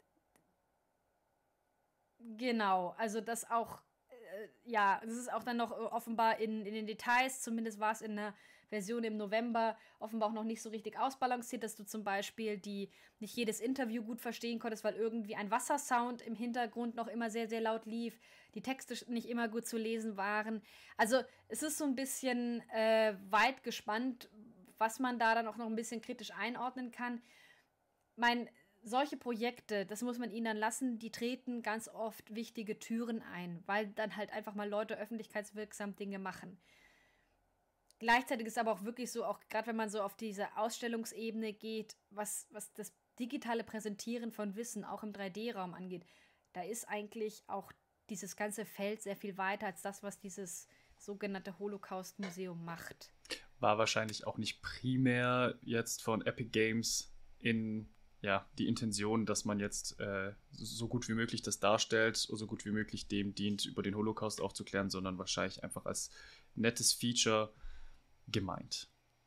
genau, also das auch, äh, ja, das ist auch dann noch äh, offenbar in, in den Details, zumindest war es in der Version im November offenbar auch noch nicht so richtig ausbalanciert, dass du zum Beispiel die nicht jedes Interview gut verstehen konntest, weil irgendwie ein Wassersound im Hintergrund noch immer sehr, sehr laut lief, die Texte nicht immer gut zu lesen waren. Also es ist so ein bisschen äh, weit gespannt, was man da dann auch noch ein bisschen kritisch einordnen kann. Mein, solche Projekte, das muss man ihnen dann lassen, die treten ganz oft wichtige Türen ein, weil dann halt einfach mal Leute öffentlichkeitswirksam Dinge machen. Gleichzeitig ist aber auch wirklich so, auch gerade wenn man so auf diese Ausstellungsebene geht, was, was das digitale Präsentieren von Wissen auch im drei D-Raum angeht, da ist eigentlich auch dieses ganze Feld sehr viel weiter als das, was dieses sogenannte Holocaust-Museum macht. War wahrscheinlich auch nicht primär jetzt von Epic Games in ja, die Intention, dass man jetzt äh, so gut wie möglich das darstellt, so gut wie möglich dem dient, über den Holocaust aufzuklären, sondern wahrscheinlich einfach als nettes Feature gemeint.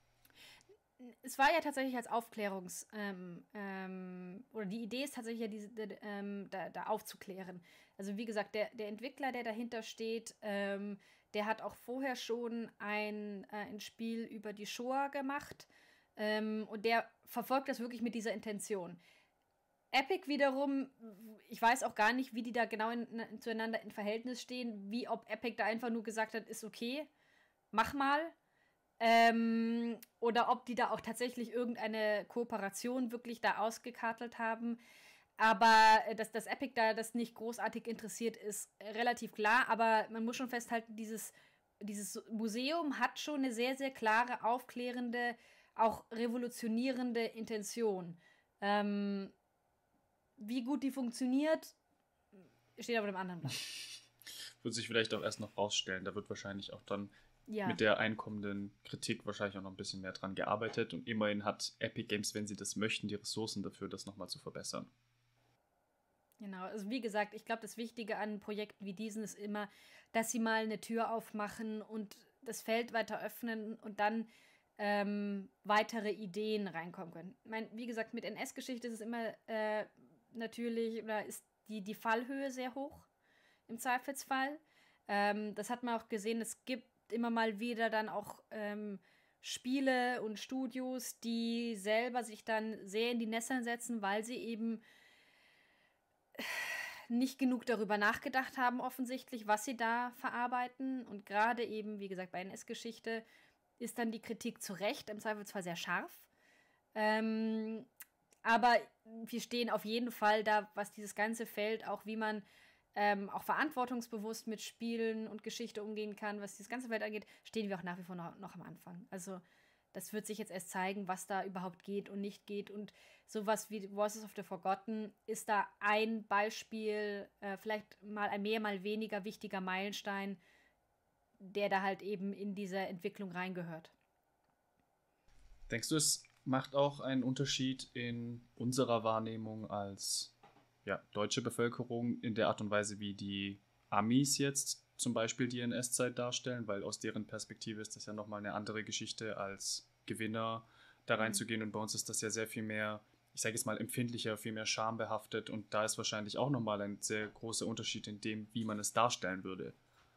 Es war ja tatsächlich als Aufklärungs- ähm, ähm, oder die Idee ist tatsächlich ja, diese, ähm, da, da aufzuklären. Also wie gesagt, der, der Entwickler, der dahinter steht, ähm, der hat auch vorher schon ein, äh, ein Spiel über die Shoah gemacht ähm, und der verfolgt das wirklich mit dieser Intention. Epic wiederum, ich weiß auch gar nicht, wie die da genau in, in, zueinander in Verhältnis stehen, wie ob Epic da einfach nur gesagt hat, ist okay, mach mal. Ähm, oder ob die da auch tatsächlich irgendeine Kooperation wirklich da ausgekartelt haben. Aber äh, dass das Epic da das nicht großartig interessiert, ist äh, relativ klar. Aber man muss schon festhalten, dieses, dieses Museum hat schon eine sehr, sehr klare, aufklärende, auch revolutionierende Intention. Ähm, wie gut die funktioniert, steht auf dem anderen Blatt. Wird sich vielleicht auch erst noch rausstellen. Da wird wahrscheinlich auch dann Ja. mit der einkommenden Kritik wahrscheinlich auch noch ein bisschen mehr dran gearbeitet. Und immerhin hat Epic Games, wenn sie das möchten, die Ressourcen dafür, das nochmal zu verbessern. Genau, also wie gesagt, ich glaube, das Wichtige an Projekten wie diesen ist immer, dass sie mal eine Tür aufmachen und das Feld weiter öffnen und dann ähm, weitere Ideen reinkommen können. Ich meine, wie gesagt, mit N S-Geschichte ist es immer äh, natürlich, oder ist die, die Fallhöhe sehr hoch im Zweifelsfall. Ähm, das hat man auch gesehen, es gibt immer mal wieder dann auch ähm, Spiele und Studios, die selber sich dann sehr in die Nesseln setzen, weil sie eben nicht genug darüber nachgedacht haben, offensichtlich, was sie da verarbeiten. Und gerade eben, wie gesagt, bei N S-Geschichte ist dann die Kritik zu Recht, im Zweifelsfall sehr scharf. Ähm, aber wir stehen auf jeden Fall da, was dieses ganze Feld, auch wie man ähm, auch verantwortungsbewusst mit Spielen und Geschichte umgehen kann, was dieses ganze Feld angeht, stehen wir auch nach wie vor noch, noch am Anfang. Also das wird sich jetzt erst zeigen, was da überhaupt geht und nicht geht. Und sowas wie Voices of the Forgotten ist da ein Beispiel, äh, vielleicht mal ein mehr, mal weniger wichtiger Meilenstein, der da halt eben in diese Entwicklung reingehört. Denkst du, es macht auch einen Unterschied in unserer Wahrnehmung als ja, deutsche Bevölkerung in der Art und Weise, wie die Amis jetzt zum Beispiel die N S-Zeit darstellen? Weil aus deren Perspektive ist das ja nochmal eine andere Geschichte, als Gewinner da reinzugehen. Mhm. Und bei uns ist das ja sehr viel mehr, ich sage jetzt mal, empfindlicher, viel mehr schambehaftet. Und da ist wahrscheinlich auch nochmal ein sehr großer Unterschied in dem, wie man es darstellen würde.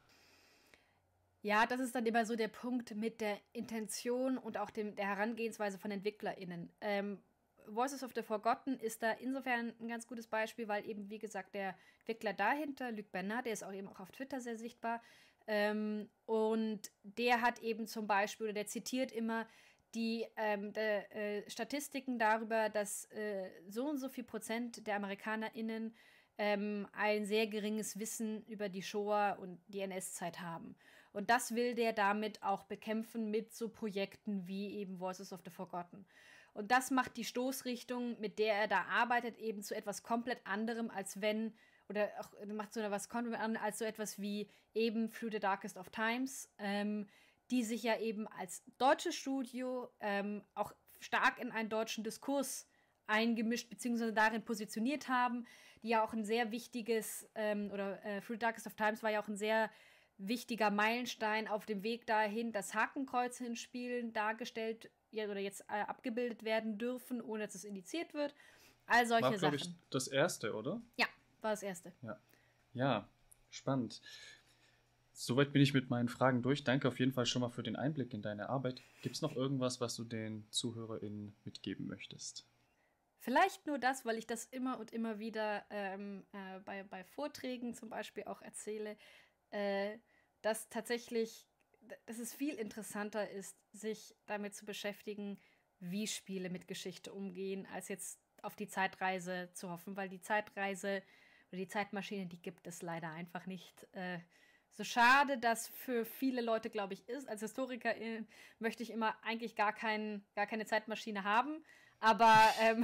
Ja, das ist dann immer so der Punkt mit der Intention und auch dem, der Herangehensweise von EntwicklerInnen. Ähm, Voices of the Forgotten ist da insofern ein ganz gutes Beispiel, weil eben, wie gesagt, der Entwickler dahinter, Luc Bernard, der ist auch eben auch auf Twitter sehr sichtbar, ähm, und der hat eben zum Beispiel, oder der zitiert immer die ähm, de, äh, Statistiken darüber, dass äh, so und so viel Prozent der AmerikanerInnen ähm, ein sehr geringes Wissen über die Shoah und die N S-Zeit haben. Und das will der damit auch bekämpfen mit so Projekten wie eben Voices of the Forgotten. Und das macht die Stoßrichtung, mit der er da arbeitet, eben zu etwas komplett anderem, als wenn, oder auch macht so etwas komplett anderem, als so etwas wie eben Through the Darkest of Times, ähm, die sich ja eben als deutsches Studio ähm, auch stark in einen deutschen Diskurs eingemischt bzw. darin positioniert haben, die ja auch ein sehr wichtiges, ähm, oder äh, Through the Darkest of Times war ja auch ein sehr wichtiger Meilenstein auf dem Weg dahin, dass Hakenkreuze in Spielen dargestellt ja, oder jetzt äh, abgebildet werden dürfen, ohne dass es indiziert wird. All solche war, Sachen. Ich, das erste, oder? Ja, war das erste. Ja, ja, spannend. Soweit bin ich mit meinen Fragen durch. Danke auf jeden Fall schon mal für den Einblick in deine Arbeit. Gibt es noch irgendwas, was du den ZuhörerInnen mitgeben möchtest? Vielleicht nur das, weil ich das immer und immer wieder ähm, äh, bei, bei Vorträgen zum Beispiel auch erzähle, äh, dass tatsächlich, dass es viel interessanter ist, sich damit zu beschäftigen, wie Spiele mit Geschichte umgehen, als jetzt auf die Zeitreise zu hoffen, weil die Zeitreise oder die Zeitmaschine, die gibt es leider einfach nicht. Äh, so schade das für viele Leute, glaube ich, ist. Als Historikerin möchte ich immer eigentlich gar, kein, gar keine Zeitmaschine haben, aber ähm,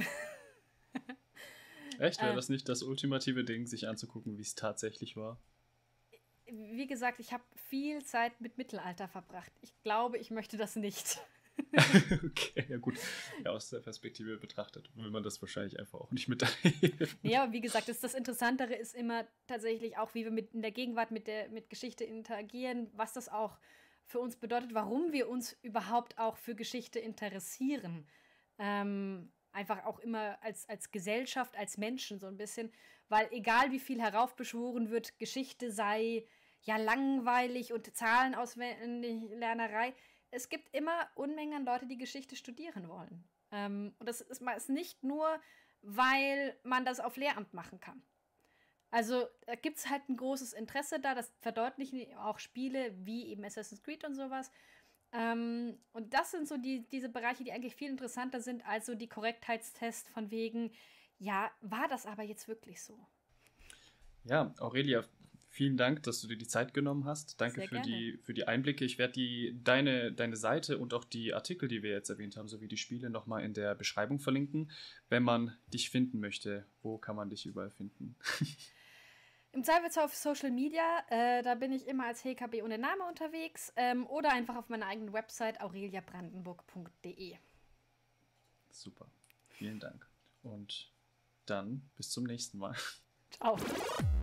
echt? Wäre das nicht das ultimative Ding, sich anzugucken, wie es tatsächlich war? Wie gesagt, ich habe viel Zeit mit Mittelalter verbracht. Ich glaube, ich möchte das nicht. Okay, ja gut. Ja, aus der Perspektive betrachtet will man das wahrscheinlich einfach auch nicht miterleben. Ja, aber wie gesagt, das, das Interessantere ist immer tatsächlich auch, wie wir mit, in der Gegenwart mit, der, mit Geschichte interagieren, was das auch für uns bedeutet, warum wir uns überhaupt auch für Geschichte interessieren. Ähm, einfach auch immer als, als Gesellschaft, als Menschen so ein bisschen, weil egal wie viel heraufbeschworen wird, Geschichte sei ja langweilig und Zahlen auswendig Lernerei, es gibt immer Unmengen an Leute, die Geschichte studieren wollen. Ähm, und das ist, ist nicht nur, weil man das auf Lehramt machen kann. Also da gibt es halt ein großes Interesse da, das verdeutlichen auch Spiele wie eben Assassin's Creed und sowas. Ähm, und das sind so die, diese Bereiche, die eigentlich viel interessanter sind als so die Korrektheitstests von wegen, ja, war das aber jetzt wirklich so? Ja, Aurelia, vielen Dank, dass du dir die Zeit genommen hast. Danke für die, für die Einblicke. Ich werde die, deine, deine Seite und auch die Artikel, die wir jetzt erwähnt haben, sowie die Spiele nochmal in der Beschreibung verlinken. Wenn man dich finden möchte, wo kann man dich überall finden? Im Zweifelsfall auf Social Media, äh, da bin ich immer als H K B ohne Name unterwegs ähm, oder einfach auf meiner eigenen Website aurelia brandenburg punkt de. Super, vielen Dank. Und dann bis zum nächsten Mal. Ciao.